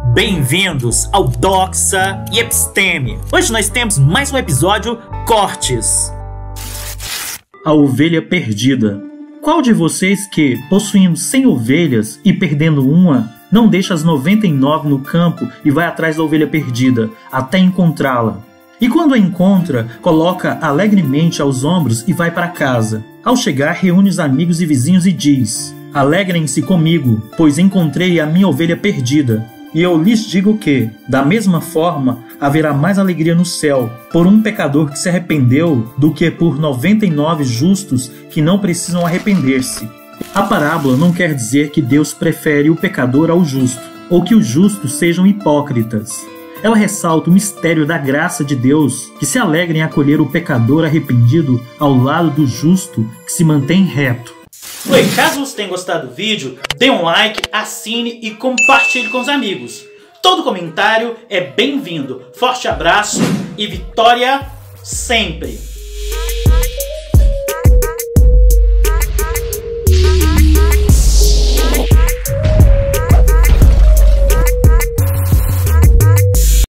Bem-vindos ao Doxa e Episteme. Hoje nós temos mais um episódio Cortes. A ovelha perdida. Qual de vocês que, possuindo 100 ovelhas e perdendo uma, não deixa as 99 no campo e vai atrás da ovelha perdida, até encontrá-la? E quando a encontra, coloca alegremente aos ombros e vai para casa. Ao chegar, reúne os amigos e vizinhos e diz: Alegrem-se comigo, pois encontrei a minha ovelha perdida. E eu lhes digo que, da mesma forma, haverá mais alegria no céu por um pecador que se arrependeu do que por 99 justos que não precisam arrepender-se. A parábola não quer dizer que Deus prefere o pecador ao justo, ou que os justos sejam hipócritas. Ela ressalta o mistério da graça de Deus, que se alegra em acolher o pecador arrependido ao lado do justo que se mantém reto. Oi, caso você tenha gostado do vídeo, dê um like, assine e compartilhe com os amigos. Todo comentário é bem-vindo. Forte abraço e vitória sempre!